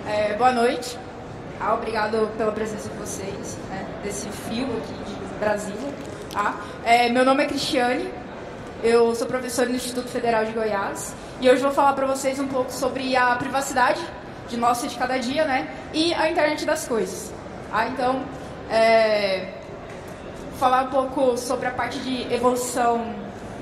Boa noite. Obrigado pela presença de vocês, né, desse fio aqui de Brasília. Meu nome é Cristiane, eu sou professora no Instituto Federal de Goiás e hoje vou falar para vocês um pouco sobre a privacidade de nossa de cada dia, né, e a internet das coisas. Então, falar um pouco sobre a parte de evolução.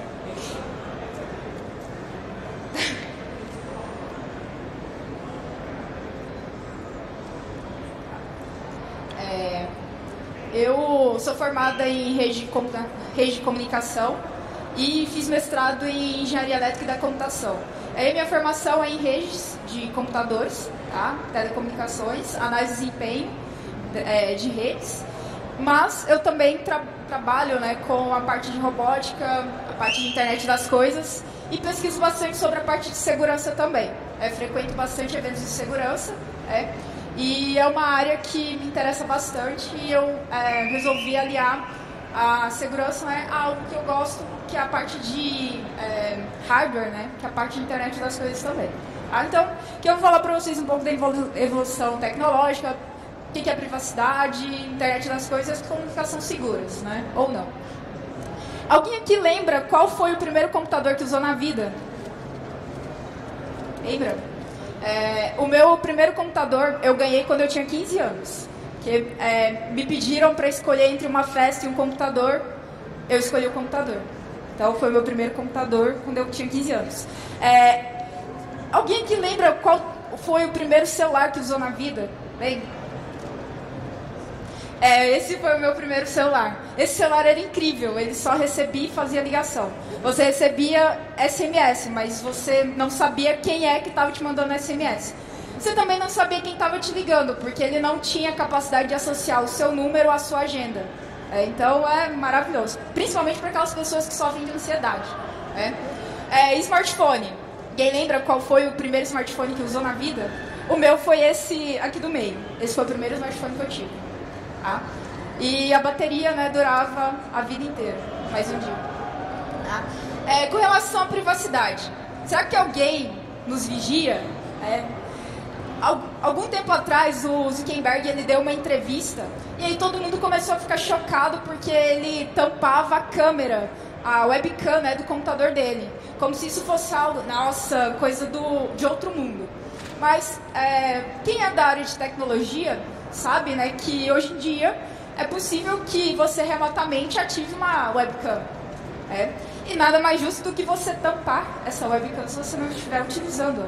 Eu sou formada em rede de comunicação e fiz mestrado em engenharia elétrica e da computação. Minha formação é em redes de computadores, telecomunicações, análise de desempenho de redes, mas eu também trabalho, né, com a parte de robótica, a parte de internet das coisas e pesquiso bastante sobre a parte de segurança também. Frequento bastante eventos de segurança, e é uma área que me interessa bastante e eu resolvi aliar a segurança a algo que eu gosto, que é a parte de hardware, né, que é a parte de internet das coisas também. Então, eu vou falar para vocês um pouco da evolução tecnológica, o que é privacidade, internet das coisas, comunicação seguras, né, ou não. Alguém aqui lembra qual foi o primeiro computador que usou na vida? Lembra? O meu primeiro computador eu ganhei quando eu tinha 15 anos. Me pediram para escolher entre uma festa e um computador, eu escolhi o computador. Então foi o meu primeiro computador quando eu tinha 15 anos. Alguém que lembra qual foi o primeiro celular que usou na vida? Lembra? Esse foi o meu primeiro celular. Esse celular era incrível, ele só recebia e fazia ligação. Você recebia SMS, mas você não sabia quem é que estava te mandando SMS. Você também não sabia quem estava te ligando, porque ele não tinha capacidade de associar o seu número à sua agenda. Então é maravilhoso, principalmente para aquelas pessoas que sofrem de ansiedade. Smartphone. Alguém lembra qual foi o primeiro smartphone que usou na vida? O meu foi esse aqui do meio. Esse foi o primeiro smartphone que eu tive. E a bateria, né, durava a vida inteira, mais um dia. Com relação à privacidade, será que alguém nos vigia? Algum tempo atrás, o Zuckerberg ele deu uma entrevista e aí todo mundo começou a ficar chocado porque ele tampava a câmera, a webcam, né, do computador dele, como se isso fosse algo, nossa, coisa de outro mundo. Mas quem é da área de tecnologia sabe, né, que hoje em dia é possível que você remotamente ative uma webcam. E nada mais justo do que você tampar essa webcam se você não estiver utilizando,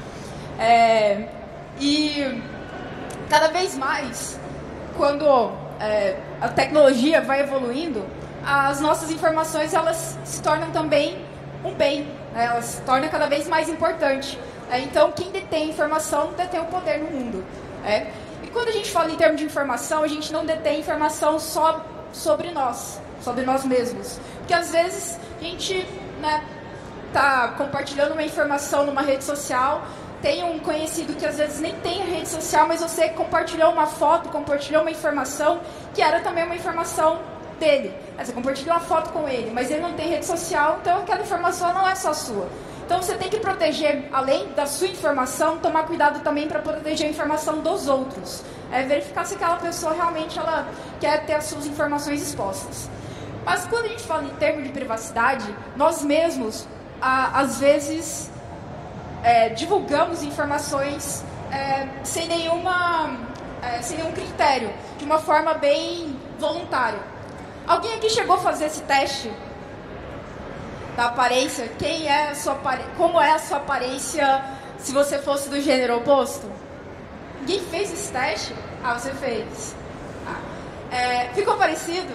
né? E cada vez mais, quando a tecnologia vai evoluindo, as nossas informações elas se tornam também um bem, né? Elas se tornam cada vez mais importantes. Então, quem detém informação detém o poder no mundo. E quando a gente fala em termos de informação, a gente não detém informação só sobre nós mesmos. Porque às vezes a gente, né, tá compartilhando uma informação numa rede social, tem um conhecido que às vezes nem tem a rede social, mas você compartilhou uma foto, compartilhou uma informação que era também uma informação dele. Você compartilhou uma foto com ele, mas ele não tem rede social, então aquela informação não é só sua. Então você tem que proteger, além da sua informação, tomar cuidado também para proteger a informação dos outros. Verificar se aquela pessoa realmente ela quer ter as suas informações expostas. Mas quando a gente fala em termos de privacidade, nós mesmos, às vezes, divulgamos informações sem nenhum critério, de uma forma bem voluntária. Alguém aqui chegou a fazer esse teste da aparência? Como é a sua aparência se você fosse do gênero oposto? Ninguém fez esse teste? Você fez. Ficou parecido?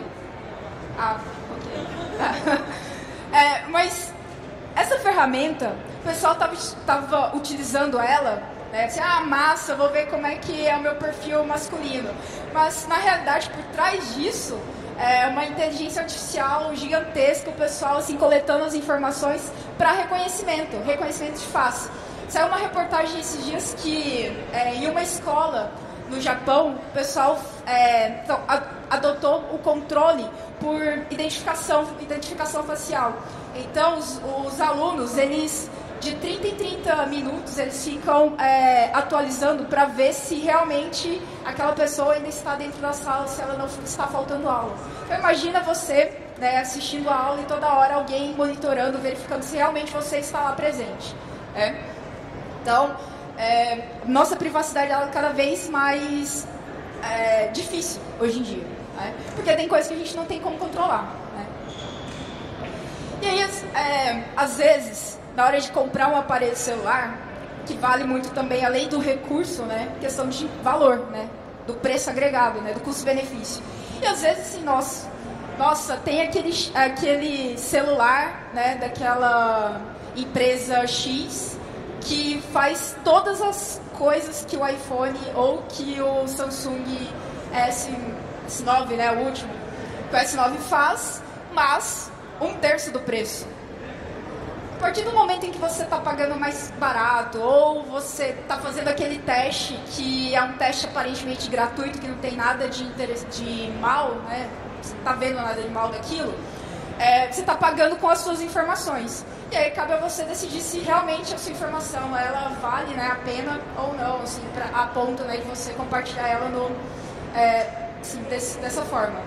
Ok. Mas essa ferramenta, o pessoal estava utilizando ela, né? Massa, vou ver como é que é o meu perfil masculino. Mas, na realidade, por trás disso, uma inteligência artificial gigantesca, o pessoal assim, coletando as informações para reconhecimento de face. Saiu uma reportagem esses dias que em uma escola no Japão, o pessoal adotou o controle por identificação facial. Então, os alunos, eles de 30 em 30 minutos eles ficam atualizando para ver se realmente aquela pessoa ainda está dentro da sala, se ela não está faltando aula. Então imagina você, né, assistindo a aula e toda hora alguém monitorando, verificando se realmente você está lá presente. Então, nossa privacidade é cada vez mais difícil hoje em dia, né? Porque tem coisas que a gente não tem como controlar, né? E aí, às vezes, na hora de comprar um aparelho celular, que vale muito também, além do recurso, né, questão de valor, né, do preço agregado, né, do custo-benefício. E às vezes, assim, nossa, tem aquele celular, né, daquela empresa X que faz todas as coisas que o iPhone ou que o Samsung S9, né, o último, que o S9 faz, mas 1/3 do preço. A partir do momento em que você está pagando mais barato ou você está fazendo aquele teste que é um teste aparentemente gratuito, que não tem nada de mal, né? Você não está vendo nada de mal daquilo, você está pagando com as suas informações. E aí cabe a você decidir se realmente a sua informação ela vale, né, a pena ou não, assim, a ponto, né, de você compartilhar ela assim, dessa forma.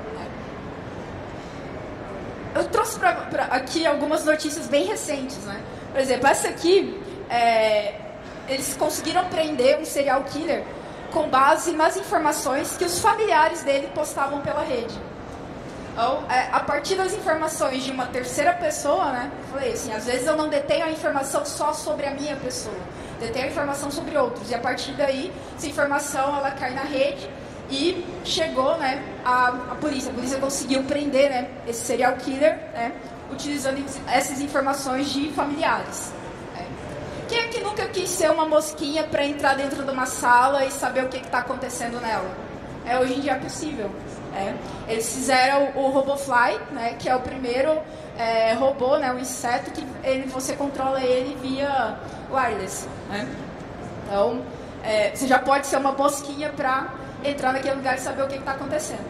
Eu trouxe aqui algumas notícias bem recentes, né? Por exemplo, essa aqui, eles conseguiram prender um serial killer com base nas informações que os familiares dele postavam pela rede. Então, a partir das informações de uma terceira pessoa, né? Eu falei assim, às vezes eu não detenho a informação só sobre a minha pessoa, detenho a informação sobre outros. E a partir daí, essa informação ela cai na rede. E chegou, né, a polícia. A polícia conseguiu prender, né, esse serial killer, né, utilizando essas informações de familiares. Quem é que nunca quis ser uma mosquinha para entrar dentro de uma sala e saber o que está acontecendo nela? Hoje em dia é possível. Eles fizeram o RoboFly, né, que é o primeiro robô, né, um inseto que você controla ele via wireless. Né? Então, você já pode ser uma mosquinha para entrar naquele lugar e saber o que está acontecendo.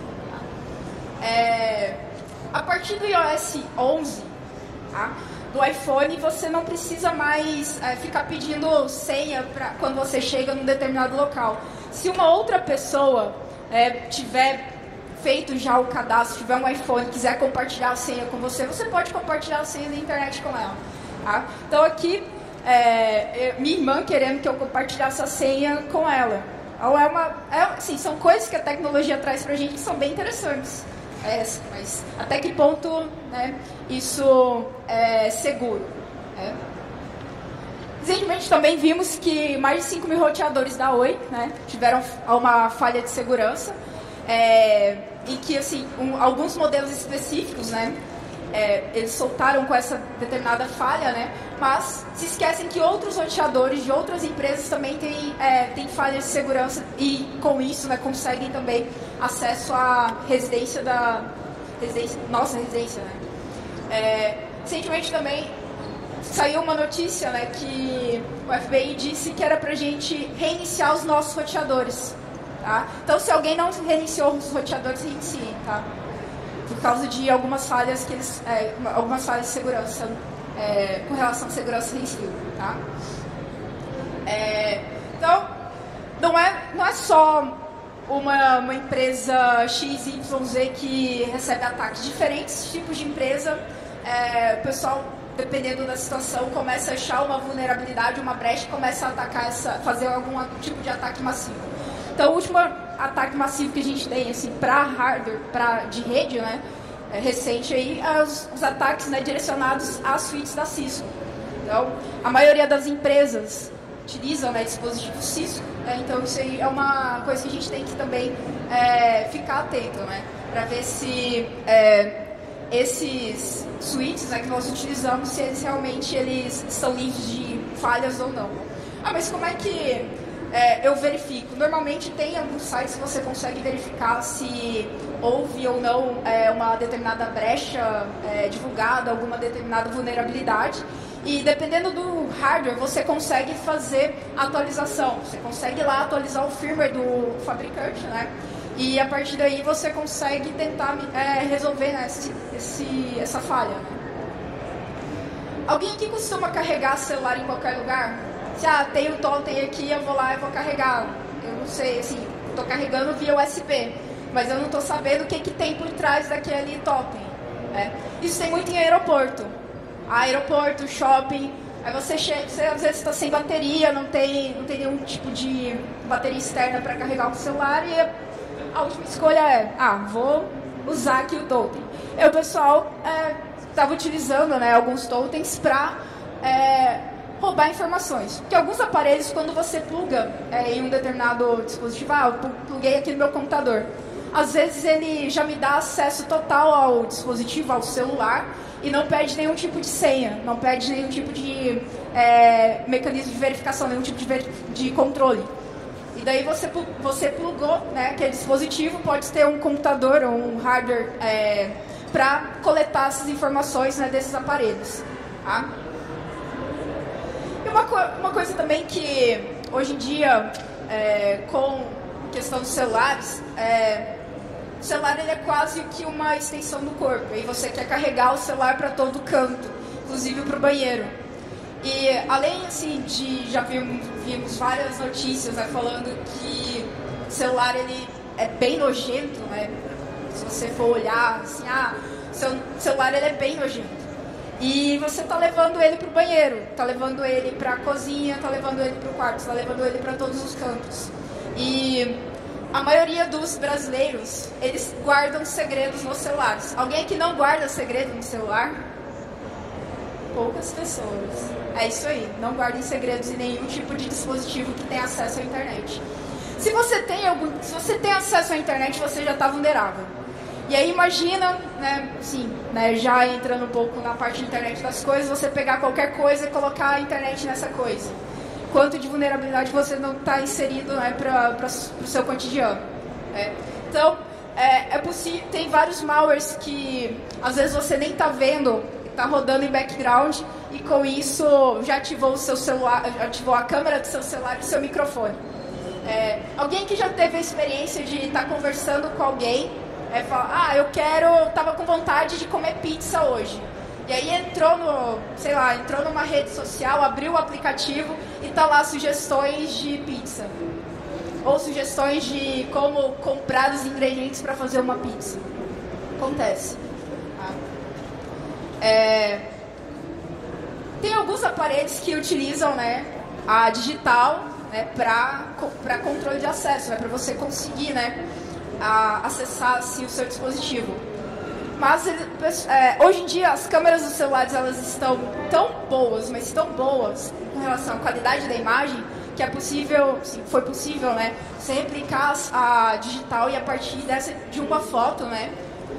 A partir do iOS 11, tá, do iPhone, você não precisa mais ficar pedindo senha quando você chega num determinado local. Se uma outra pessoa tiver feito já o cadastro, tiver um iPhone e quiser compartilhar a senha com você, você pode compartilhar a senha da internet com ela. Tá? Então aqui, minha irmã querendo que eu compartilhasse a senha com ela. Assim, são coisas que a tecnologia traz pra gente que são bem interessantes. Mas até que ponto, né, isso é seguro? Recentemente também vimos que mais de 5 mil roteadores da Oi, né, tiveram uma falha de segurança. E que assim, alguns modelos específicos, né, eles soltaram com essa determinada falha, né, mas se esquecem que outros roteadores de outras empresas também têm falhas de segurança e com isso, né, conseguem também acesso à nossa residência. Né. Recentemente também saiu uma notícia, né, que o FBI disse que era pra gente reiniciar os nossos roteadores. Tá? Então, se alguém não reiniciou os roteadores, reiniciem, tá? Por causa de algumas falhas algumas falhas de segurança com relação à segurança reinicível, tá? Então, não é só uma empresa XYZ que recebe ataques. Diferentes tipos de empresa, o pessoal, dependendo da situação, começa a achar uma vulnerabilidade, uma brecha e começa a atacar fazer algum tipo de ataque massivo. Então, o último ataque massivo que a gente tem, assim, para hardware, de rede, né, recente aí, os ataques, né, direcionados às suítes da Cisco. Então, a maioria das empresas utilizam, né, dispositivos Cisco, né, então isso aí é uma coisa que a gente tem que também ficar atento, né, para ver se esses suítes, né, que nós utilizamos, se eles realmente são livres de falhas ou não. Mas como é que eu verifico? Normalmente tem alguns sites que você consegue verificar se houve ou não uma determinada brecha divulgada, alguma determinada vulnerabilidade. E dependendo do hardware, você consegue fazer atualização. Você consegue lá atualizar o firmware do fabricante, né? E a partir daí você consegue tentar resolver, né, essa falha. Né? Alguém aqui costuma carregar celular em qualquer lugar? Se tem o totem aqui, eu vou lá e vou carregar. Eu não sei, assim, estou carregando via USB, mas eu não estou sabendo o que tem por trás daquele totem. Isso tem muito em aeroporto. Aeroporto, shopping. Aí você chega, você às vezes está sem bateria, não tem nenhum tipo de bateria externa para carregar o celular e a última escolha é, vou usar aqui o totem. E o pessoal estava utilizando, né, alguns totens para roubar informações. Porque alguns aparelhos, quando você pluga em um determinado dispositivo, eu pluguei aqui no meu computador, às vezes ele já me dá acesso total ao dispositivo, ao celular, e não pede nenhum tipo de senha, não pede nenhum tipo de mecanismo de verificação, nenhum tipo de controle. E daí você plugou, né, aquele dispositivo, pode ter um computador ou um hardware para coletar essas informações, né, desses aparelhos. Tá? E uma coisa também que hoje em dia, com questão dos celulares, o celular ele é quase que uma extensão do corpo, e você quer carregar o celular para todo canto, inclusive para o banheiro. E além assim, já vimos várias notícias, né, falando que o celular ele é bem nojento, né? Se você for olhar, assim, seu celular ele é bem nojento. E você está levando ele para o banheiro, está levando ele para a cozinha, está levando ele para o quarto, está levando ele para todos os cantos. E a maioria dos brasileiros, eles guardam segredos nos celulares. Alguém que não guarda segredo no celular? Poucas pessoas. É isso aí, não guardem segredos em nenhum tipo de dispositivo que tenha acesso à internet. Se você tem acesso à internet, você já está vulnerável. E aí imagina, né, assim, né, já entrando um pouco na parte de internet das coisas, você pegar qualquer coisa e colocar a internet nessa coisa. Quanto de vulnerabilidade você não está inserido, né, para o seu cotidiano. Então, é possível, tem vários malwares que às vezes você nem está vendo, está rodando em background, e com isso já ativou o seu celular, ativou a câmera do seu celular e o seu microfone. Alguém que já teve a experiência de estar conversando com alguém, fala, estava com vontade de comer pizza hoje. E aí entrou numa rede social, abriu o aplicativo e tá lá sugestões de pizza. Ou sugestões de como comprar os ingredientes para fazer uma pizza. Acontece. Tem alguns aparelhos que utilizam, né, a digital, né, para controle de acesso, né, para você conseguir, né, acessar assim, o seu dispositivo. Mas hoje em dia as câmeras dos celulares elas estão tão boas, mas tão boas com relação à qualidade da imagem, que foi possível, né, você replicar a digital e a partir de uma foto, né,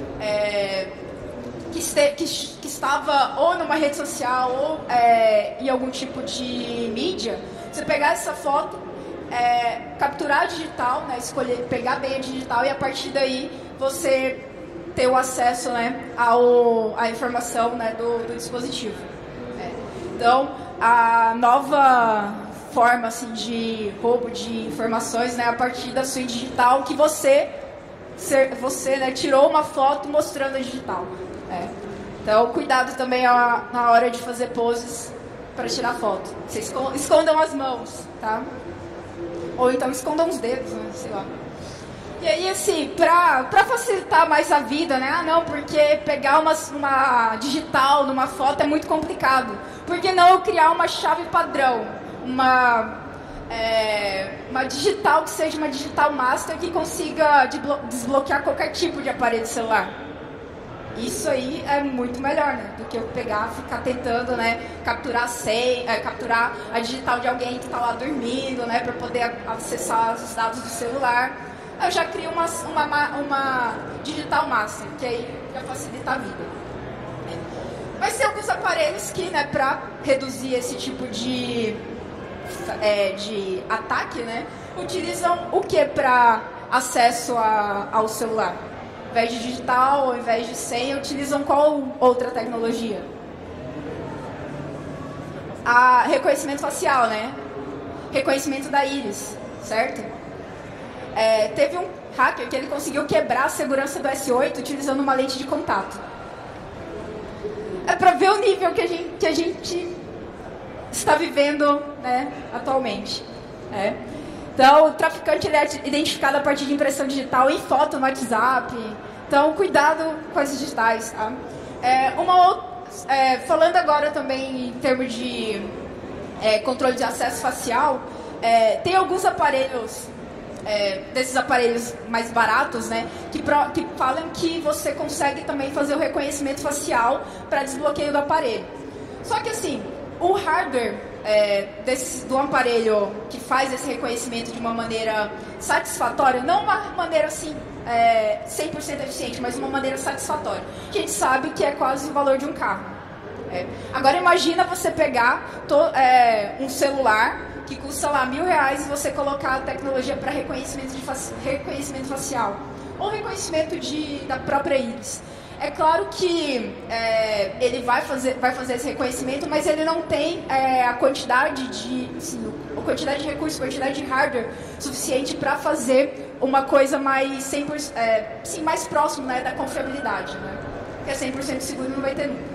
que estava ou numa rede social ou em algum tipo de mídia, você pegar essa foto, capturar a digital, né, pegar bem a digital e a partir daí você ter o acesso, né, à informação, né, do dispositivo. Então, a nova forma assim, de roubo de informações, né, a partir da sua digital, que você né, tirou uma foto mostrando a digital. Então, cuidado também na hora de fazer poses para tirar foto. Vocês escondam as mãos, tá? Ou então escondam os dedos, né, sei lá. E aí, assim, pra facilitar mais a vida, né? Não, porque pegar uma digital numa foto é muito complicado. Por que não eu criar uma chave padrão? Uma digital que seja uma digital master que consiga desbloquear qualquer tipo de aparelho celular. Isso aí é muito melhor, né? Do que eu ficar tentando, né, capturar a digital de alguém que está lá dormindo, né? Para poder acessar os dados do celular. Eu já crio uma digital master, que aí já facilita a vida. Mas tem alguns aparelhos que, né, para reduzir esse tipo de ataque, né, utilizam o que para acesso ao celular? Ao invés de digital, ao invés de senha, utilizam qual outra tecnologia? Reconhecimento facial, né? Reconhecimento da íris, certo? Teve um hacker que ele conseguiu quebrar a segurança do S8 utilizando uma lente de contato. É para ver o nível que a gente está vivendo, né, atualmente. Então, o traficante ele é identificado a partir de impressão digital em foto no WhatsApp. Então, cuidado com as digitais. Tá? Falando agora também em termos de controle de acesso facial, tem alguns aparelhos, desses aparelhos mais baratos, né, que falam que você consegue também fazer o reconhecimento facial para desbloqueio do aparelho. Só que assim, o hardware do aparelho que faz esse reconhecimento de uma maneira satisfatória, não uma maneira assim 100% eficiente, mas uma maneira satisfatória, a gente sabe que é quase o valor de um carro. Agora imagina você pegar um celular que custa lá R$1.000 e você colocar a tecnologia para reconhecimento facial ou reconhecimento da própria íris. É claro que ele vai fazer esse reconhecimento, mas ele não tem a quantidade de recursos, quantidade de hardware suficiente para fazer uma coisa mais 100%, mais próximo, né, da confiabilidade, né? Porque 100% seguro não vai ter nunca.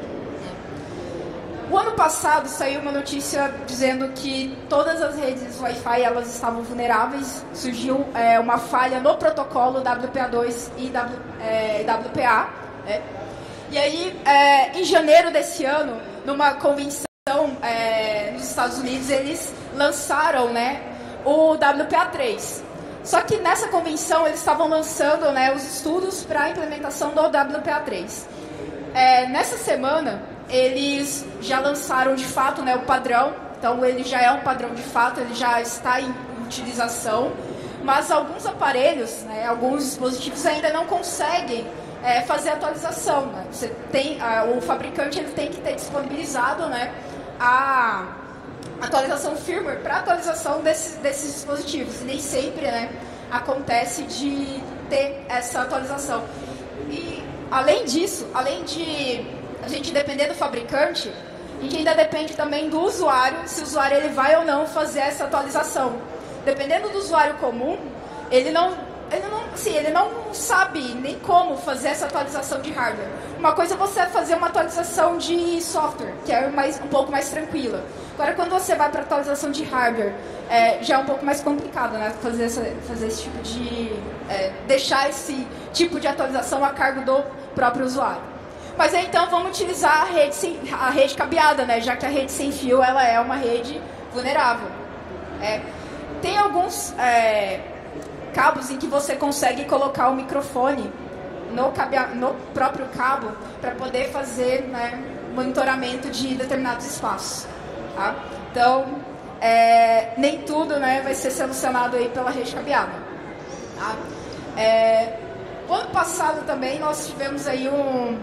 O ano passado saiu uma notícia dizendo que todas as redes Wi-Fi elas estavam vulneráveis. Surgiu uma falha no protocolo WPA2 e WPA. E aí, em janeiro desse ano, numa convenção nos Estados Unidos, eles lançaram, né, o WPA3. Só que nessa convenção eles estavam lançando, né, os estudos para a implementação do WPA3. Nessa semana, eles já lançaram de fato, né, o padrão, então ele já é um padrão de fato, ele já está em utilização, mas alguns aparelhos, né, alguns dispositivos ainda não conseguem fazer a atualização. Né? O fabricante ele tem que ter disponibilizado, né, a atualização firmware para atualização desses dispositivos, e nem sempre, né, acontece de ter essa atualização. E além disso, além de a gente depender do fabricante, a gente ainda depende também do usuário, se o usuário ele vai ou não fazer essa atualização. Dependendo do usuário comum, ele não sabe nem como fazer essa atualização de hardware. Uma coisa é você fazer uma atualização de software, que é um pouco mais tranquila. Agora, quando você vai para atualização de hardware, já é um pouco mais complicado, né? Fazer esse tipo de... deixar esse tipo de atualização a cargo do próprio usuário. Mas então vamos utilizar a rede cabeada, né? Já que a rede sem fio ela é uma rede vulnerável. Tem alguns cabos em que você consegue colocar o microfone no próprio cabo para poder fazer, né, monitoramento de determinados espaços. Tá? Então, nem tudo, né, vai ser solucionado aí pela rede cabeada. Tá? O ano passado também nós tivemos aí um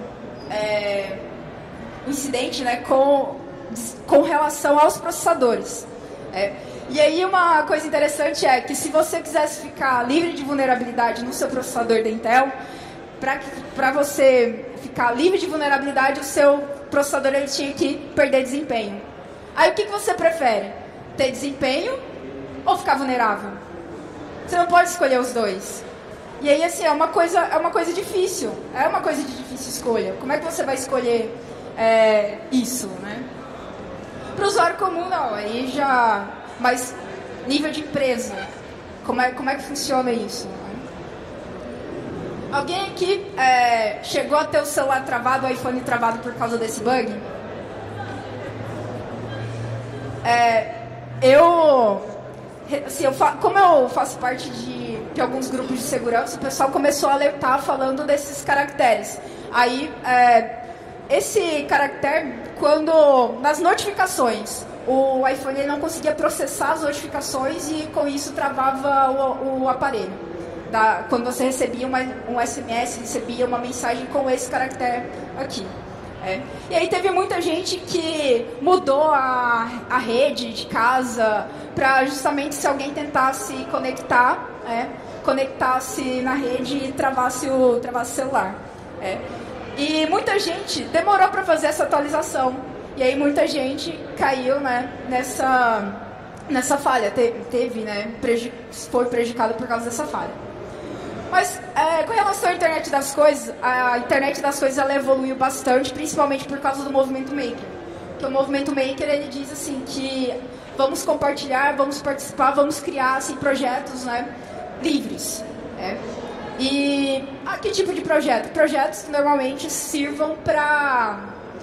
incidente, né, com relação aos processadores. E aí uma coisa interessante é que se você quisesse ficar livre de vulnerabilidade no seu processador da Intel, para você ficar livre de vulnerabilidade, o seu processador ele tinha que perder desempenho. Aí o que você prefere? Ter desempenho ou ficar vulnerável? Você não pode escolher os dois. E aí, assim, é uma coisa difícil. É uma coisa de difícil escolha. Como é que você vai escolher isso, né? Para o usuário comum, não. Aí já... Mas, nível de empresa, como é que funciona isso? Né? Alguém aqui chegou a ter o celular travado, o iPhone travado por causa desse bug? Como eu faço parte de alguns grupos de segurança, o pessoal começou a alertar falando desses caracteres. Aí, esse caractere, quando nas notificações, o iPhone ele não conseguia processar as notificações e com isso travava o aparelho. Quando você recebia um SMS, recebia uma mensagem com esse caractere aqui. E aí teve muita gente que mudou a rede de casa para justamente se alguém tentasse conectar, conectasse na rede e travasse o celular. E muita gente demorou para fazer essa atualização. E aí muita gente caiu, né, nessa falha, foi prejudicado por causa dessa falha. Mas, com relação à internet das coisas, a internet das coisas ela evoluiu bastante, principalmente por causa do movimento maker. Porque o movimento maker, ele diz assim que vamos compartilhar, vamos participar, vamos criar assim, projetos, né, livres. Né? E que tipo de projeto? Projetos que normalmente sirvam para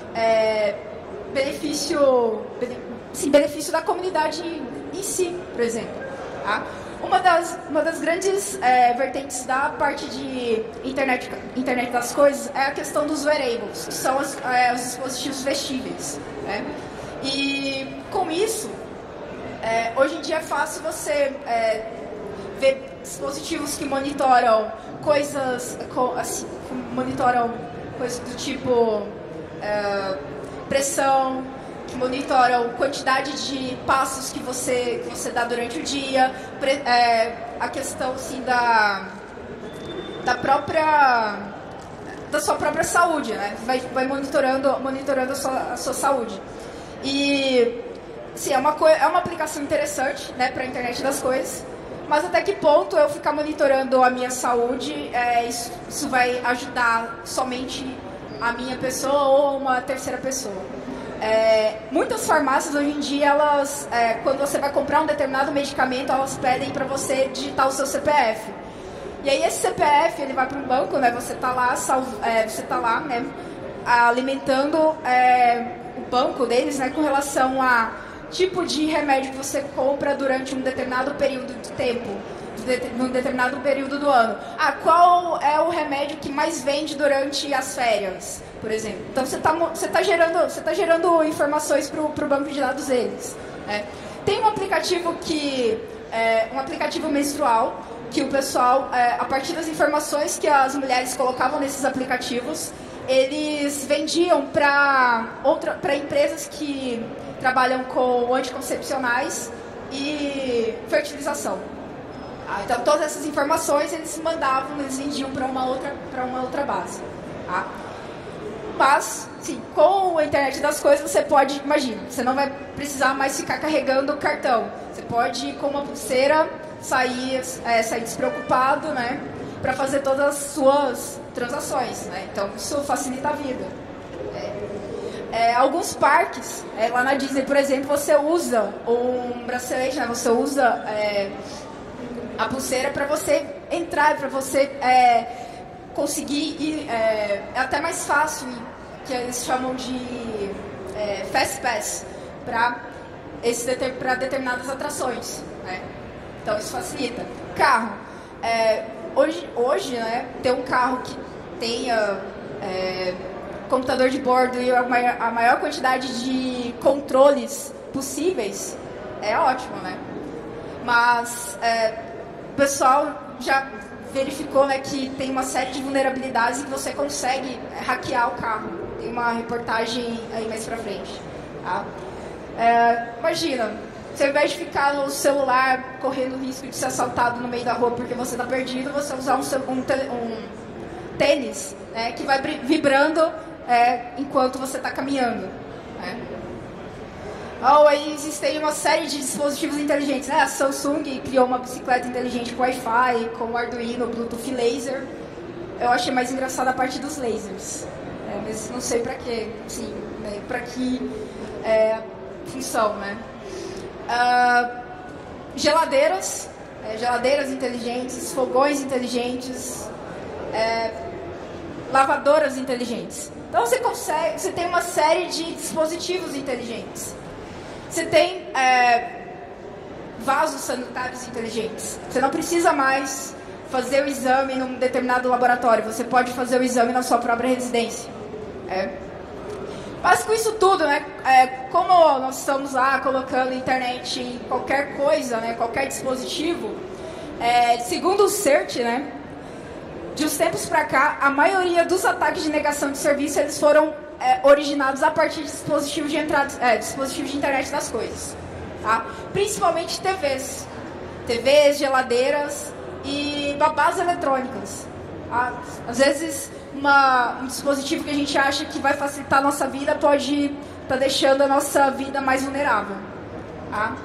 benefício da comunidade em si, por exemplo. Tá? Uma das grandes vertentes da parte de internet das coisas é a questão dos wearables, que são os dispositivos vestíveis. Né? E com isso, hoje em dia é fácil você ver dispositivos que monitoram coisas, monitoram coisas do tipo pressão, que monitoram quantidade de passos que você dá durante o dia, a questão assim, da sua própria saúde, né? Vai monitorando a sua saúde. E sim, é uma aplicação interessante, né, para a internet das coisas. Mas até que ponto eu ficar monitorando a minha saúde, isso vai ajudar somente a minha pessoa ou uma terceira pessoa? Muitas farmácias hoje em dia, elas, quando você vai comprar um determinado medicamento, elas pedem para você digitar o seu CPF. E aí esse CPF, ele vai para um banco, né? Você está lá, né, alimentando o banco deles, né, com relação a tipo de remédio que você compra durante um determinado período de tempo, num determinado período do ano. Qual é o remédio que mais vende durante as férias, por exemplo? Então você tá gerando informações para o banco de dados deles. Né? Tem um aplicativo um aplicativo menstrual que o pessoal, a partir das informações que as mulheres colocavam nesses aplicativos, eles vendiam para empresas que trabalham com anticoncepcionais e fertilização. Então, todas essas informações eles vendiam para uma outra base. Tá? Mas, sim, com a internet das coisas, você pode, imagina, você não vai precisar mais ficar carregando o cartão. Você pode, com uma pulseira, sair despreocupado, né, para fazer todas as suas transações. Né? Então, isso facilita a vida. Alguns parques, lá na Disney, por exemplo, você usa um bracelete, né? Você usa a pulseira para você entrar, para você conseguir ir. É até mais fácil, que eles chamam de Fast Pass, para determinadas atrações. Né? Então, isso facilita. Carro. Hoje, né, ter um carro que tenha computador de bordo e a maior quantidade de controles possíveis é ótimo, né? Mas o pessoal já verificou, né, que tem uma série de vulnerabilidades e que você consegue hackear o carro. Tem uma reportagem aí mais pra frente. Tá? Imagina, você ao invés de ficar no celular correndo o risco de ser assaltado no meio da rua porque você está perdido, você usar um tênis, né, que vai vibrando enquanto você está caminhando. Né? Aí existem uma série de dispositivos inteligentes. Né? A Samsung criou uma bicicleta inteligente com Wi-Fi, com Arduino, Bluetooth laser. Eu achei mais engraçada a parte dos lasers. Mas não sei para quê. Sim, né? Para que função, né? Geladeiras inteligentes, fogões inteligentes, lavadoras inteligentes. Então você tem uma série de dispositivos inteligentes. Você tem vasos sanitários inteligentes. Você não precisa mais fazer o exame num determinado laboratório. Você pode fazer o exame na sua própria residência. Mas com isso tudo, né, como nós estamos lá colocando internet em qualquer coisa, né, qualquer dispositivo, segundo o CERT, né, de uns tempos para cá, a maioria dos ataques de negação de serviço eles foram originados a partir de dispositivos de internet das coisas. Tá? Principalmente TVs, geladeiras e babás eletrônicas. Tá? Às vezes, um dispositivo que a gente acha que vai facilitar a nossa vida pode estar deixando a nossa vida mais vulnerável. Tá?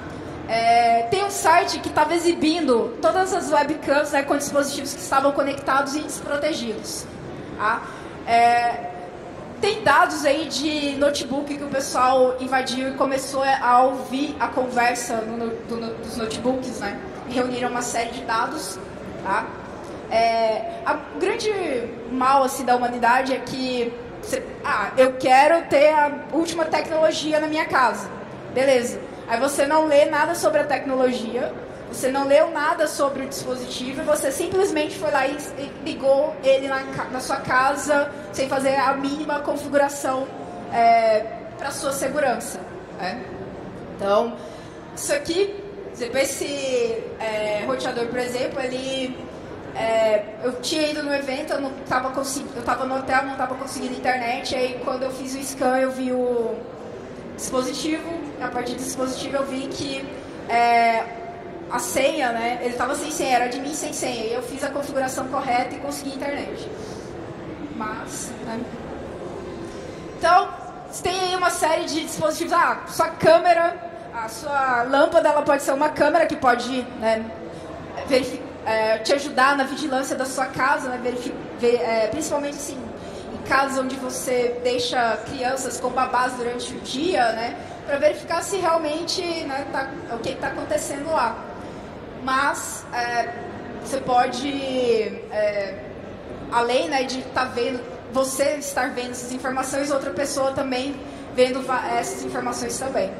tem um site que estava exibindo todas as webcams, né, com dispositivos que estavam conectados e desprotegidos. Tá? Tem dados aí de notebook que o pessoal invadiu e começou a ouvir a conversa dos notebooks, né? Reuniram uma série de dados. Tá? O grande mal assim, da humanidade é que eu quero ter a última tecnologia na minha casa. Beleza. Aí você não lê nada sobre a tecnologia, você não leu nada sobre o dispositivo, você simplesmente foi lá e ligou ele na sua casa sem fazer a mínima configuração para sua segurança. Então, isso aqui, esse roteador, por exemplo, ele... eu tinha ido no evento, eu estava no hotel, não estava conseguindo internet, aí quando eu fiz o scan eu vi o dispositivo, a partir do dispositivo eu vi que a senha, né, ele estava sem senha, era admin sem senha, e eu fiz a configuração correta e consegui internet. Mas, né? Então, você tem aí uma série de dispositivos, sua câmera, a sua lâmpada, ela pode ser uma câmera que pode, né, te ajudar na vigilância da sua casa, né, principalmente assim, em casos onde você deixa crianças com babás durante o dia, né, para verificar se realmente, né, o que está acontecendo lá. Mas você pode, além, né, de você estar vendo essas informações, outra pessoa também vendo essas informações também.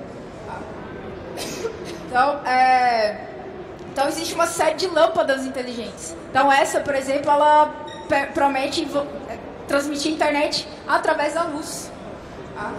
Então existe uma série de lâmpadas inteligentes. Então essa, por exemplo, ela promete transmitir internet através da luz. Tá?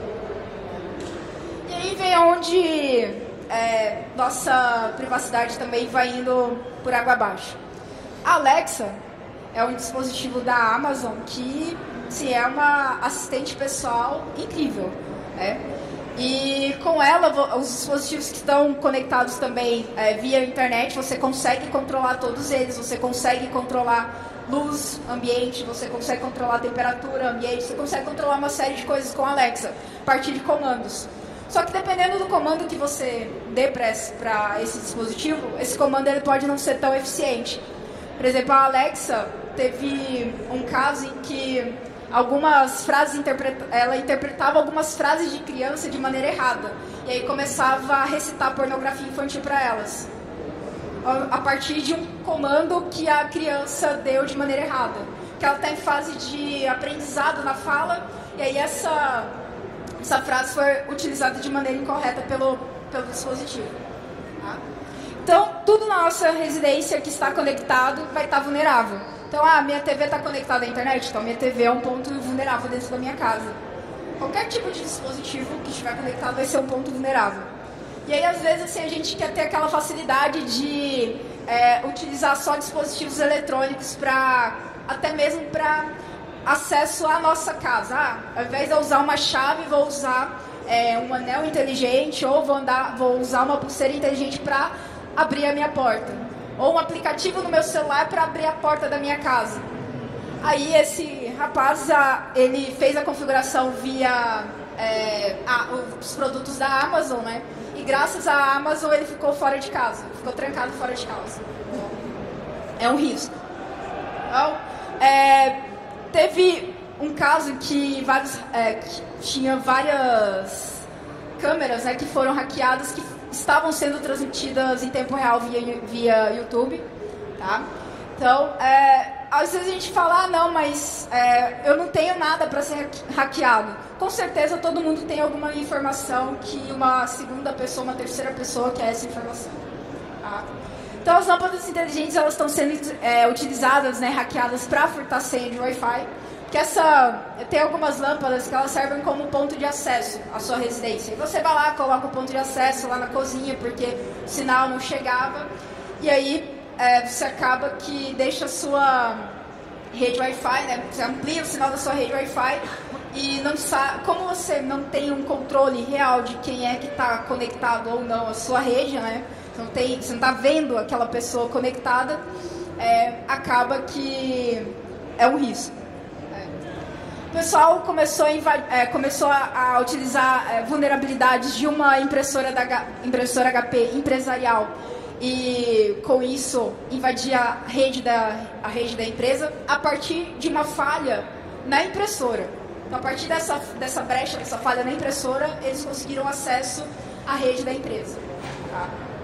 E aí vem onde nossa privacidade também vai indo por água abaixo. A Alexa é um dispositivo da Amazon que é uma assistente pessoal incrível. E com ela, os dispositivos que estão conectados também via internet, você consegue controlar todos eles, você consegue controlar luz, ambiente, você consegue controlar a temperatura, ambiente, você consegue controlar uma série de coisas com a Alexa, a partir de comandos. Só que dependendo do comando que você dê para esse dispositivo, esse comando ele pode não ser tão eficiente. Por exemplo, a Alexa teve um caso em que algumas frases ela interpretava algumas frases de criança de maneira errada. E aí começava a recitar pornografia infantil para elas, a partir de um comando que a criança deu de maneira errada. Que ela está em fase de aprendizado na fala, e aí essa frase foi utilizada de maneira incorreta pelo dispositivo. Tá? Então, tudo na nossa residência que está conectado vai estar vulnerável. Então, minha TV está conectada à internet, então minha TV é um ponto vulnerável dentro da minha casa. Qualquer tipo de dispositivo que estiver conectado vai ser um ponto vulnerável. E aí, às vezes, assim, a gente quer ter aquela facilidade de utilizar só dispositivos eletrônicos até mesmo para acesso à nossa casa. Ao invés de eu usar uma chave, vou usar um anel inteligente ou vou usar uma pulseira inteligente para abrir a minha porta. Ou um aplicativo no meu celular para abrir a porta da minha casa. Aí esse rapaz, ele fez a configuração via os produtos da Amazon, né? E graças à Amazon ele ficou fora de casa, ficou trancado fora de casa. É um risco. Então, teve um caso em que tinha várias câmeras, né, que foram hackeadas, que estavam sendo transmitidas em tempo real via YouTube, tá? Então, às vezes a gente fala, não, mas eu não tenho nada para ser hackeado. Com certeza todo mundo tem alguma informação que uma segunda pessoa, uma terceira pessoa quer essa informação. Tá? Então as lâmpadas inteligentes elas estão sendo utilizadas, né, hackeadas para furtar senha de Wi-Fi. Que tem algumas lâmpadas que elas servem como ponto de acesso à sua residência. E você vai lá, coloca o ponto de acesso lá na cozinha, porque o sinal não chegava. E aí você acaba que deixa a sua rede Wi-Fi, né? Você amplia o sinal da sua rede Wi-Fi e não sabe, como você não tem um controle real de quem é que está conectado ou não à sua rede, né? Você não está vendo aquela pessoa conectada, acaba que é um risco. o pessoal começou a utilizar vulnerabilidades de uma impressora HP empresarial e, com isso, invadir a rede da empresa a partir de uma falha na impressora. Então, a partir dessa brecha, dessa falha na impressora, eles conseguiram acesso à rede da empresa. Tá?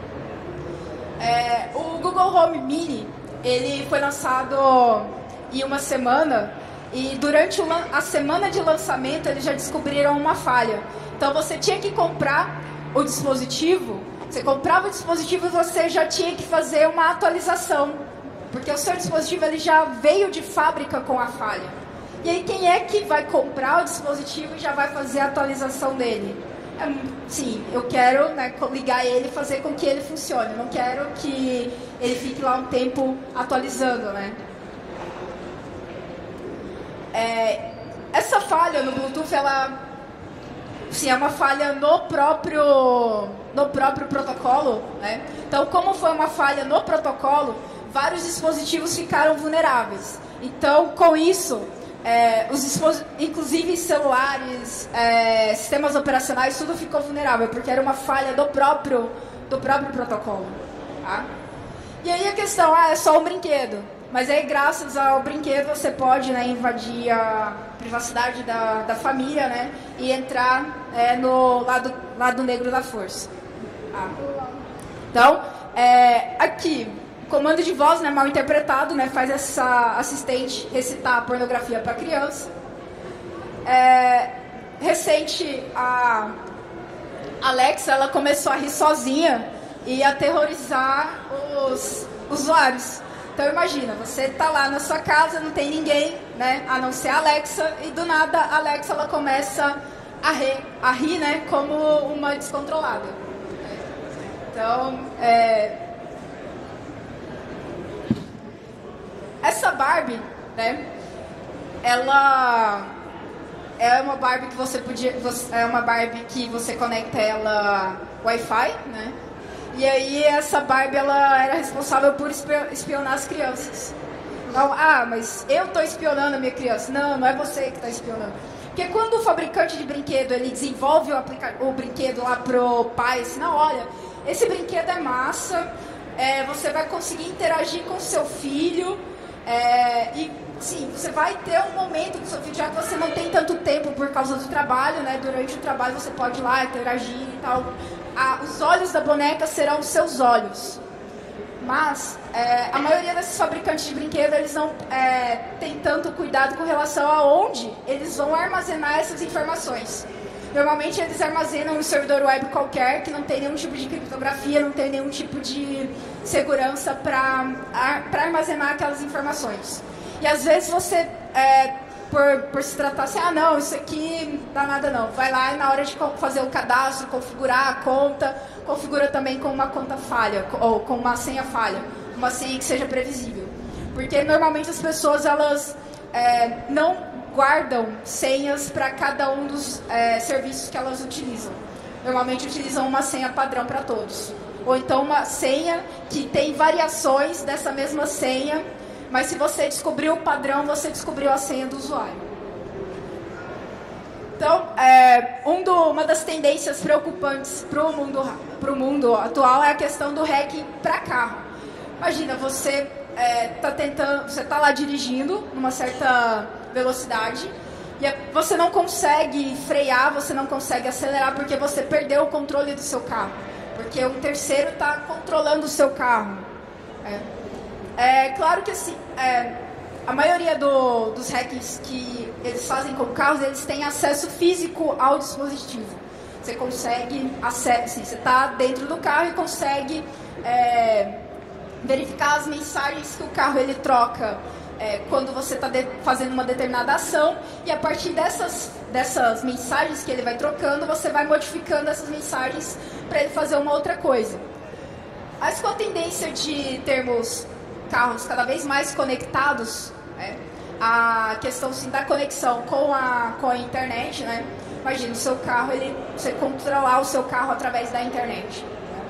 O Google Home Mini, ele foi lançado em uma semana e durante a semana de lançamento eles já descobriram uma falha. Então você tinha que comprar o dispositivo, você comprava o dispositivo e você já tinha que fazer uma atualização, porque o seu dispositivo ele já veio de fábrica com a falha. E aí quem é que vai comprar o dispositivo e já vai fazer a atualização dele? Sim, eu quero, né, ligar ele e fazer com que ele funcione. Eu não quero que ele fique lá um tempo atualizando, né? Essa falha no Bluetooth, ela, sim, é uma falha no próprio protocolo, né? Então, como foi uma falha no protocolo, vários dispositivos ficaram vulneráveis. Então, com isso, inclusive celulares, sistemas operacionais, tudo ficou vulnerável, porque era uma falha do próprio protocolo. Tá? E aí a questão, é só um brinquedo. Mas aí, graças ao brinquedo, você pode, né, invadir a privacidade da família, né, e entrar no lado negro da força. Tá? Então, aqui, comando de voz, né, mal interpretado, né, faz essa assistente recitar a pornografia para criança. Recente, a Alexa, ela começou a rir sozinha e aterrorizar os usuários. Então imagina, você está lá na sua casa, não tem ninguém, né, a não ser a Alexa, e do nada a Alexa ela começa a rir, né, como uma descontrolada. Então, essa Barbie, né, ela é uma Barbie que você conecta ela Wi-Fi, né? E aí essa Barbie ela era responsável por espionar as crianças. Então, mas eu estou espionando a minha criança. Não é você que está espionando. Porque quando o fabricante de brinquedo ele desenvolve o brinquedo lá pro pai, assim, não, olha, esse brinquedo é massa, você vai conseguir interagir com seu filho, e sim, você vai ter um momento com seu filho, já que você não tem tanto tempo por causa do trabalho, né? Durante o trabalho você pode ir lá interagir e tal. Os olhos da boneca serão os seus olhos. Mas a maioria desses fabricantes de brinquedos, eles não tem tanto cuidado com relação a onde eles vão armazenar essas informações. Normalmente eles armazenam em um servidor web qualquer, que não tem nenhum tipo de criptografia, não tem nenhum tipo de segurança para armazenar aquelas informações. E às vezes você, por se tratar assim, não, isso aqui não dá nada não. Vai lá e na hora de fazer o cadastro, configurar a conta, configura também com uma conta falha, ou com uma senha falha, uma senha que seja previsível. Porque normalmente as pessoas, elas não guardam senhas para cada um dos serviços que elas utilizam. Normalmente utilizam uma senha padrão para todos. Ou então uma senha que tem variações dessa mesma senha, mas se você descobriu o padrão, você descobriu a senha do usuário. Então, uma das tendências preocupantes para o mundo atual é a questão do hacking para carro. Imagina, você está lá dirigindo numa certa velocidade e você não consegue frear, você não consegue acelerar porque você perdeu o controle do seu carro, porque um terceiro está controlando o seu carro. Claro que assim, a maioria dos hackers que eles fazem com carros, eles têm acesso físico ao dispositivo. Você consegue você está dentro do carro e consegue verificar as mensagens que o carro ele troca quando você está fazendo uma determinada ação, e a partir dessas mensagens que ele vai trocando, você vai modificando essas mensagens para ele fazer uma outra coisa. Mas com a tendência de termos carros cada vez mais conectados, a questão sim, da conexão com a internet, né? Imagina, o seu carro, você controlar o seu carro através da internet.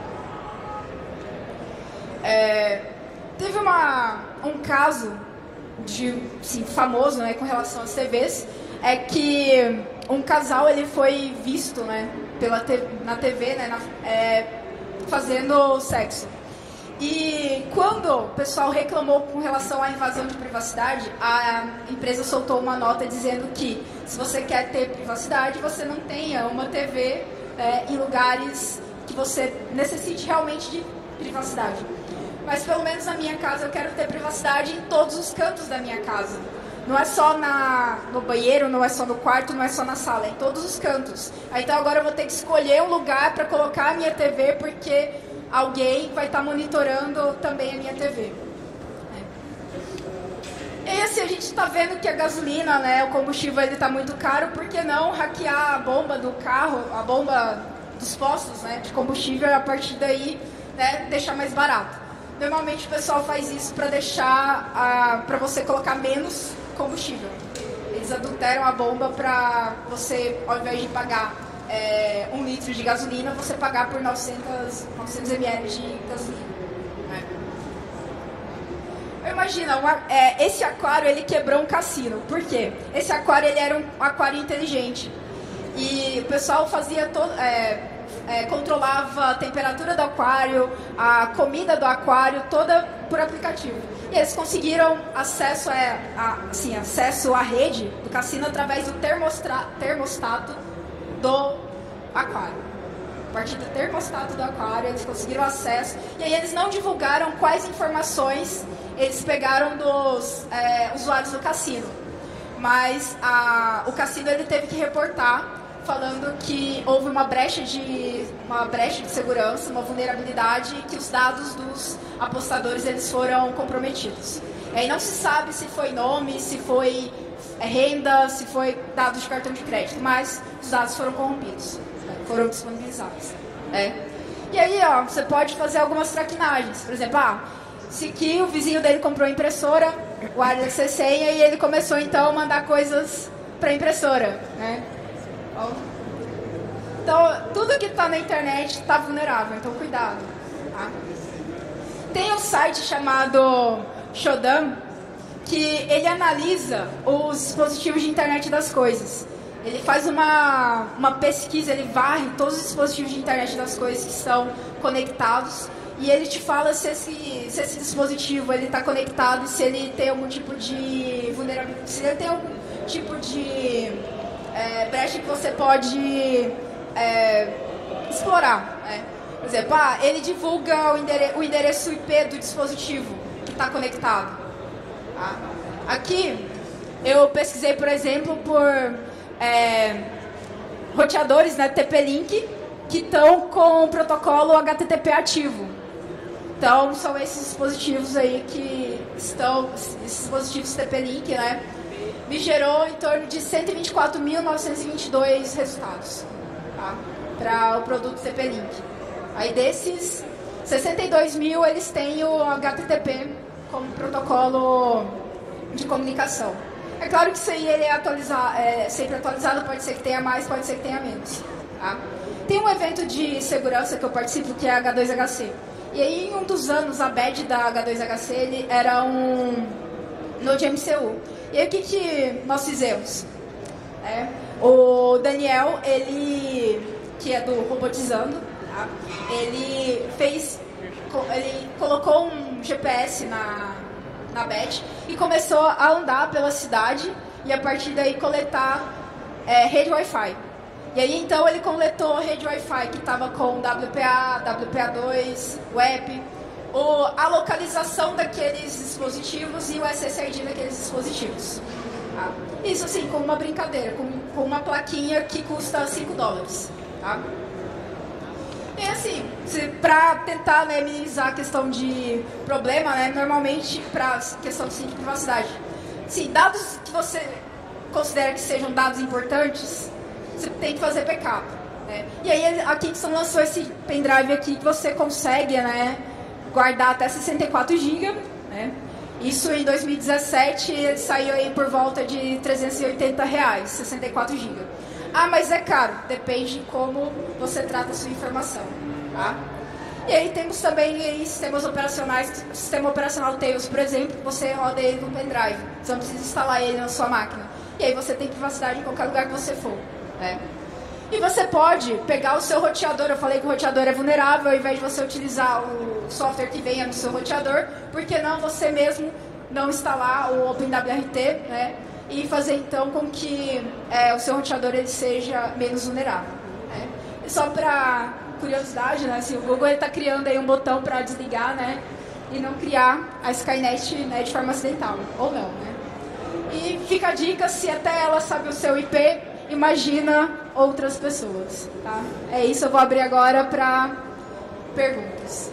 Teve um caso famoso, né, com relação às TVs, é que um casal ele foi visto, né, na TV, né, fazendo sexo. E quando o pessoal reclamou com relação à invasão de privacidade, a empresa soltou uma nota dizendo que se você quer ter privacidade, você não tenha uma TV em lugares que você necessite realmente de privacidade. Mas pelo menos na minha casa eu quero ter privacidade em todos os cantos da minha casa. Não é só no banheiro, não é só no quarto, não é só na sala, é em todos os cantos. Então agora eu vou ter que escolher um lugar para colocar a minha TV, porque alguém vai estar monitorando também a minha TV. E assim, a gente está vendo que a gasolina, né, o combustível está muito caro, por que não hackear a bomba do carro, a bomba dos postos, né, de combustível, e a partir daí, né, deixar mais barato. Normalmente o pessoal faz isso para para você colocar menos combustível. Eles adulteram a bomba para você, ao invés de pagar 1 litro de gasolina, você pagar por 900 ml de gasolina. Imagina, esse aquário ele quebrou um cassino. Por quê? Esse aquário ele era um aquário inteligente. E o pessoal fazia controlava a temperatura do aquário, a comida do aquário, toda por aplicativo. E eles conseguiram acesso à rede do cassino através do termostato do aquário. A partir do termostato do aquário, eles conseguiram acesso. E aí eles não divulgaram quais informações eles pegaram dos usuários do cassino. Mas o cassino ele teve que reportar, falando que houve uma brecha de segurança, uma vulnerabilidade, e que os dados dos apostadores eles foram comprometidos. E aí não se sabe se foi nome, se foi renda, se foi dados de cartão de crédito, mas os dados foram corrompidos, foram disponibilizados. E aí, você pode fazer algumas traquinagens. Por exemplo, se que o vizinho dele comprou impressora, o wireless é senha, e ele começou então a mandar coisas para a impressora, né? Então, tudo que está na internet está vulnerável, então cuidado. Tá? Tem um site chamado Shodan, que ele analisa os dispositivos de internet das coisas. Ele faz uma pesquisa, ele varre todos os dispositivos de internet das coisas que estão conectados, e ele te fala se esse dispositivo está conectado, se ele tem algum tipo de vulnerabilidade, se ele tem algum tipo de brecha que você pode explorar. Por exemplo, ele divulga o endereço IP do dispositivo que está conectado. Tá? Aqui, eu pesquisei, por exemplo, por roteadores, né, TP-Link, que estão com o protocolo HTTP ativo. Então, são esses dispositivos aí que estão, esses dispositivos TP-Link, né, me gerou em torno de 124.922 resultados, tá, para o produto TP-Link. Aí desses, 62 mil eles têm o HTTP como protocolo de comunicação. É claro que isso aí ele é sempre atualizado, pode ser que tenha mais, pode ser que tenha menos. Tá? Tem um evento de segurança que eu participo, que é a H2HC. E aí, em um dos anos, a badge da H2HC ele era um Node MCU. E aí, o que nós fizemos? O Daniel, ele, que é do Robotizando, tá? Ele colocou um GPS na badge e começou a andar pela cidade e a partir daí coletar rede Wi-Fi. E aí então ele coletou a rede Wi-Fi que estava com WPA, WPA2, WEP, a localização daqueles dispositivos e o SSID daqueles dispositivos. Tá? Isso assim, como uma brincadeira, com uma plaquinha que custa $5. Tá? E assim, para tentar, né, minimizar a questão de problema, né, normalmente para questão de privacidade, sim, dados que você considera que sejam dados importantes, você tem que fazer backup. Né? E aí a Kingston lançou esse pendrive aqui que você consegue, né, guardar até 64 GB. Né? Isso em 2017 ele saiu aí por volta de R$380, 64 GB. Mas é caro, depende de como você trata a sua informação. Tá? E aí temos também aí, sistemas operacionais, o sistema operacional Tails, por exemplo, você roda ele no pendrive, você não precisa instalar ele na sua máquina. E aí você tem privacidade em qualquer lugar que você for, né? E você pode pegar o seu roteador, eu falei que o roteador é vulnerável, ao invés de você utilizar o software que venha no seu roteador, por que não você mesmo não instalar o OpenWRT, né? E fazer então com que o seu roteador ele seja menos vulnerável, né? E só para curiosidade, né? Assim, o Google está criando aí um botão para desligar, né? E não criar a Skynet, né, de forma acidental, ou não, né? E fica a dica, se até ela sabe o seu IP, imagina outras pessoas, tá? É isso, eu vou abrir agora para perguntas.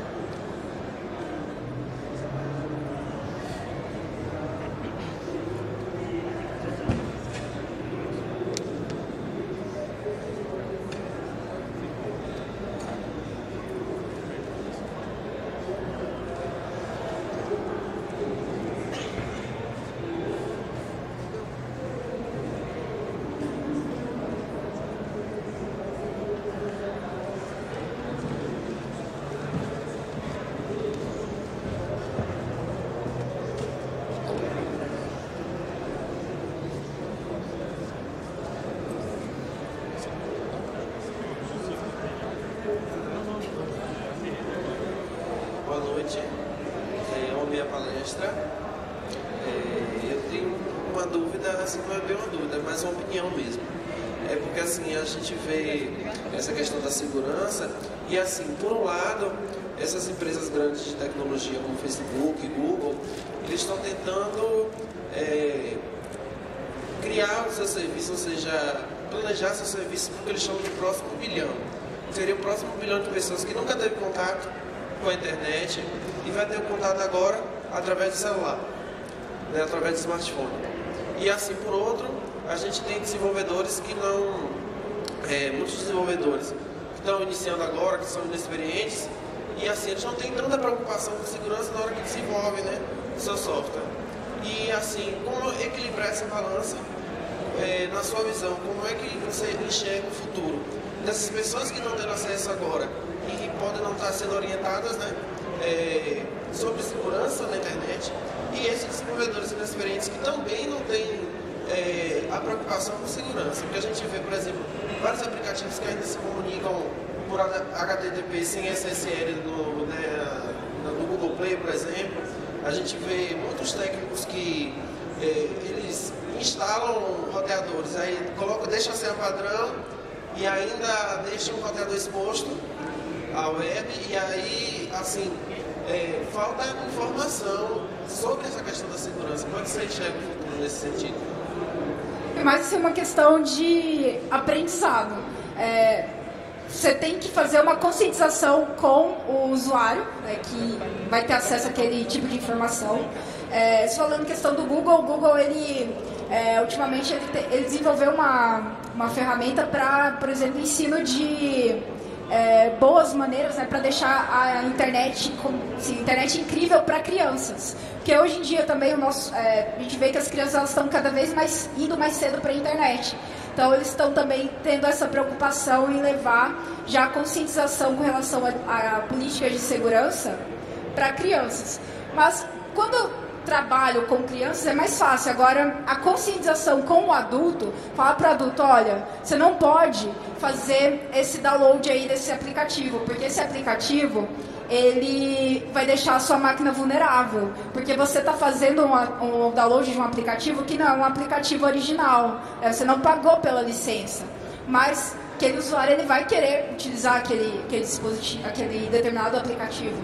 Boa noite, eu ouvi a palestra. Eu tenho uma dúvida, assim, não é bem uma dúvida, é mais uma opinião mesmo. É porque assim, a gente vê essa questão da segurança e assim, por um lado, essas empresas grandes de tecnologia como Facebook, Google, eles estão tentando criar o seu serviço, ou seja, planejar seu serviço porque eles chamam de próximo bilhão. Seria o próximo bilhão de pessoas que nunca teve contato com a internet e vai ter contato agora através do celular, né, através do smartphone. E assim, por outro, a gente tem desenvolvedores que não... muitos desenvolvedores que estão iniciando agora, que são inexperientes, e assim, eles não têm tanta preocupação com segurança na hora que desenvolvem, né, o seu software. E assim, como equilibrar essa balança na sua visão? Como é que você enxerga o futuro dessas pessoas que estão tendo acesso agora e podem não estar sendo orientadas, né, sobre segurança na internet, e esses desenvolvedores inexperientes que também não têm a preocupação com segurança? Porque a gente vê, por exemplo, vários aplicativos que ainda se comunicam por HTTP sem SSL no Google Play, por exemplo. A gente vê muitos técnicos que eles instalam roteadores, aí deixam a senha padrão e ainda deixam o roteador exposto à web, e aí, assim, falta informação sobre essa questão da segurança. Como é que você enxerga o futuro nesse sentido? É mais assim, uma questão de aprendizado. Você tem que fazer uma conscientização com o usuário, né, que vai ter acesso àquele tipo de informação. Falando em questão do Google, o Google, ultimamente, ele desenvolveu uma ferramenta para, por exemplo, ensino de boas maneiras, né, para deixar a internet incrível para crianças. Porque hoje em dia também a gente vê que as crianças estão cada vez mais indo mais cedo para a internet. Então eles estão também tendo essa preocupação em levar já a conscientização com relação a políticas de segurança para crianças. Mas quando eu trabalho com crianças é mais fácil. Agora, a conscientização com o adulto, falar para o adulto, olha, você não pode fazer esse download aí desse aplicativo, porque esse aplicativo, ele vai deixar a sua máquina vulnerável, porque você está fazendo um download de um aplicativo que não é um aplicativo original, você não pagou pela licença, mas aquele usuário ele vai querer utilizar aquele dispositivo, aquele determinado aplicativo.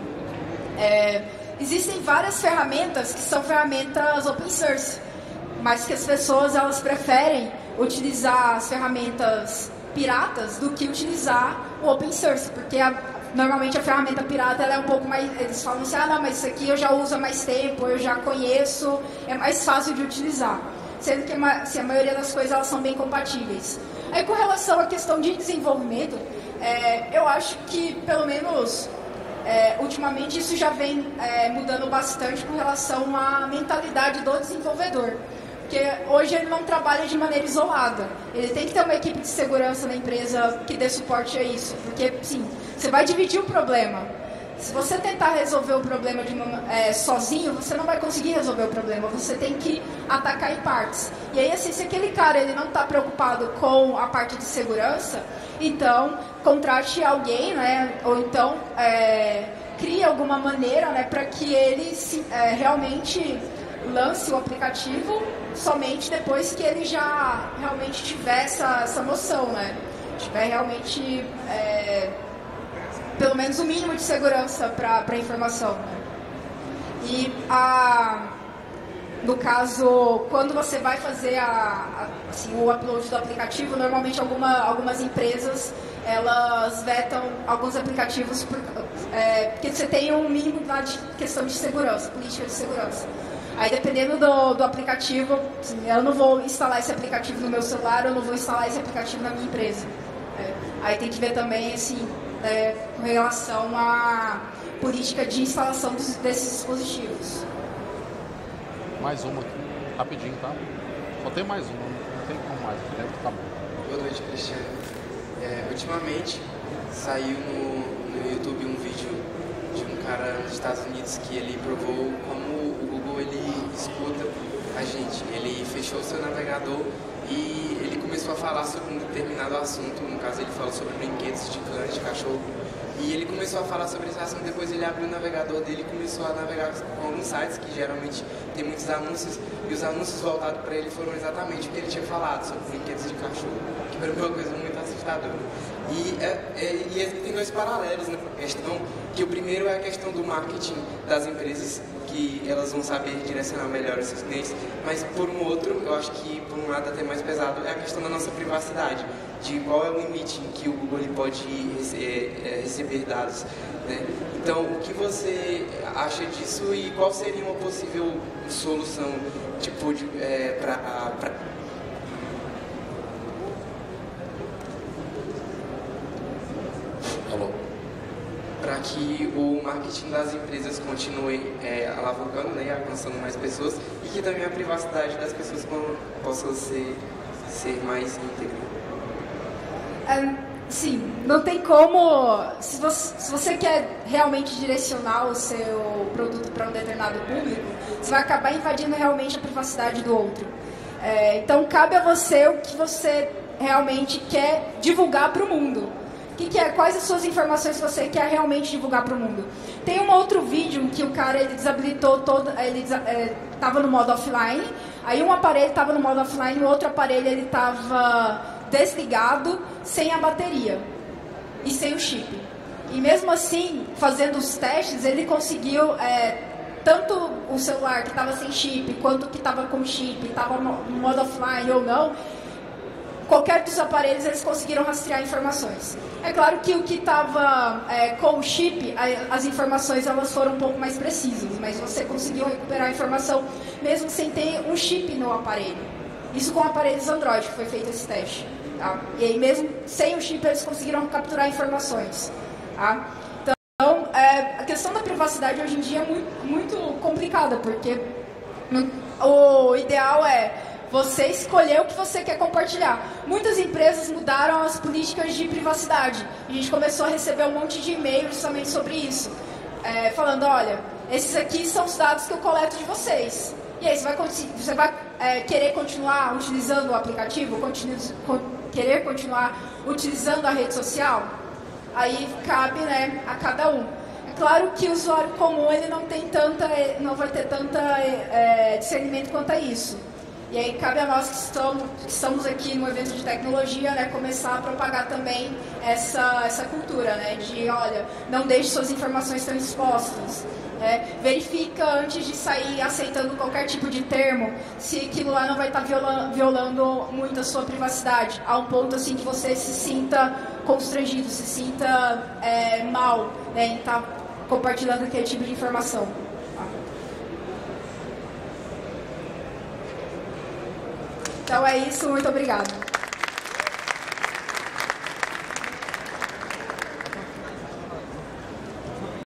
Existem várias ferramentas que são ferramentas open source, mas que as pessoas elas preferem utilizar as ferramentas piratas do que utilizar o open source, porque normalmente a ferramenta pirata ela é um pouco mais... Eles falam assim, não, mas isso aqui eu já uso há mais tempo, eu já conheço, é mais fácil de utilizar. Sendo que a maioria das coisas elas são bem compatíveis. Aí com relação à questão de desenvolvimento, eu acho que pelo menos... ultimamente isso já vem mudando bastante com relação à mentalidade do desenvolvedor. Porque hoje ele não trabalha de maneira isolada. Ele tem que ter uma equipe de segurança na empresa que dê suporte a isso. Porque, sim, você vai dividir o problema. Se você tentar resolver o problema sozinho, você não vai conseguir resolver o problema, você tem que atacar em partes. E aí, assim, se aquele cara ele não está preocupado com a parte de segurança, então contrate alguém, né? Ou então crie alguma maneira, né, para que ele realmente lance o aplicativo somente depois que ele já realmente tiver essa noção, né? Tiver realmente pelo menos o mínimo de segurança para a informação, né? E no caso, quando você vai fazer assim, o upload do aplicativo, normalmente algumas empresas elas vetam alguns aplicativos porque você tem um mínimo de questão de segurança, política de segurança. Aí, dependendo do aplicativo, assim, eu não vou instalar esse aplicativo no meu celular, eu não vou instalar esse aplicativo na minha empresa. Aí tem que ver também, assim, com relação à política de instalação desses dispositivos. Mais uma aqui, rapidinho, tá? Só tem mais uma, não tem como mais, deve ficar bom. Boa noite, Cristiano. Ultimamente saiu no YouTube um vídeo de um cara nos Estados Unidos que ele provou como o Google ele escuta a gente. Ele fechou o seu navegador e ele começou a falar sobre um determinado assunto. No caso, ele falou sobre brinquedos de cães, de cachorro. E ele começou a falar sobre esse assunto, depois ele abriu o navegador dele e começou a navegar com alguns sites que geralmente tem muitos anúncios, e os anúncios voltados para ele foram exatamente o que ele tinha falado sobre brinquedos de cachorro, que foi uma coisa muito assustadora. E tem dois paralelos nessa questão, que o primeiro é a questão do marketing das empresas, que elas vão saber direcionar melhor os seus clientes, mas por um outro, eu acho que por um lado até mais pesado, é a questão da nossa privacidade, de qual é o limite em que o Google ele pode receber dados, né? Então, o que você acha disso e qual seria uma possível solução, tipo, para que o marketing das empresas continue alavancando, né, alcançando mais pessoas, e que também a privacidade das pessoas possa ser mais íntegra? Sim, não tem como. Se você quer realmente direcionar o seu produto para um determinado público, você vai acabar invadindo realmente a privacidade do outro. Então, cabe a você o que você realmente quer divulgar para o mundo. Quais as suas informações você quer realmente divulgar para o mundo? Tem um outro vídeo que o cara ele desabilitou ele estava no modo offline, aí um aparelho estava no modo offline, o outro aparelho ele estava desligado, sem a bateria e sem o chip. E mesmo assim, fazendo os testes, ele conseguiu, tanto o celular que estava sem chip, quanto que estava com chip, estava no modo offline ou não, qualquer dos aparelhos eles conseguiram rastrear informações. É claro que o que estava com o chip, as informações elas foram um pouco mais precisas, mas você conseguiu recuperar a informação mesmo sem ter um chip no aparelho. Isso com aparelhos Android que foi feito esse teste. Tá? E aí mesmo sem o chip eles conseguiram capturar informações. Tá? Então, a questão da privacidade hoje em dia é muito, muito complicada, porque o ideal é você escolher o que você quer compartilhar. Muitas empresas mudaram as políticas de privacidade. A gente começou a receber um monte de e-mails justamente sobre isso. Falando, olha, esses aqui são os dados que eu coleto de vocês. E aí, você vai querer continuar utilizando o aplicativo? Querer continuar utilizando a rede social? Aí cabe, né, a cada um. É claro que o usuário comum ele não vai ter tanta discernimento quanto a isso. E aí cabe a nós que estamos aqui no evento de tecnologia, né, começar a propagar também essa cultura, né, de, olha, não deixe suas informações tão expostas. Verifica antes de sair aceitando qualquer tipo de termo, se aquilo lá não vai estar violando muito a sua privacidade, a um ponto assim que você se sinta constrangido, se sinta mal, né, em estar compartilhando aquele tipo de informação. Então é isso, muito obrigada.